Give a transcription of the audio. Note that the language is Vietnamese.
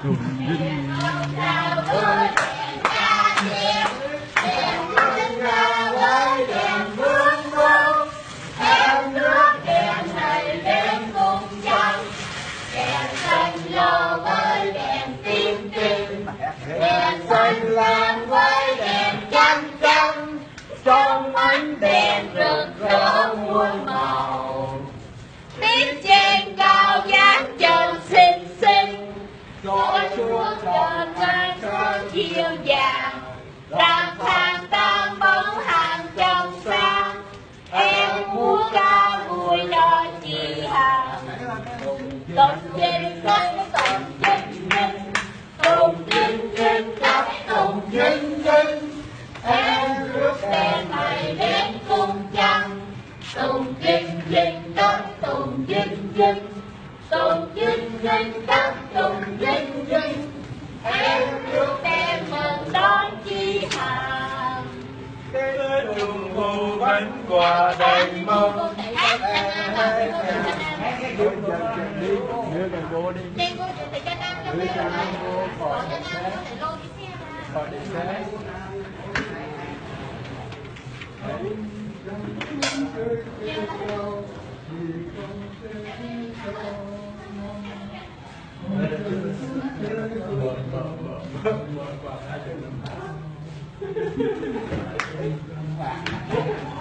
cùng vinh làm với đèn trắng trắng trong ánh đèn rực rỡ muôn màu, tiếng trên cao dáng trần xinh xinh, gió chúa trần ngang sơn chiều vàng, đang thang tan bóng hàng trong sáng, em múa ca vui đón chị hàng, tụng chinh sách tụng chinh chinh, tụng chinh chinh cách tụng chinh chinh, em rước đèn này đến cung trăng, tụng chinh chinh cách tụng chinh chinh, tụng chinh chinh cách tụng chinh chinh, em rước đèn mừng đón chi hàng. Tết Trung Thu bánh quà đầy mong. Đưa gần vô đi. Đi vô thì cho Nam cho mấy rồi. Bỏ cho Nam có thể lôi cái xe ra. Bỏ đi xe. Hãy subscribe cho kênh Ghiền Mì Gõ để không bỏ lỡ những video hấp dẫn.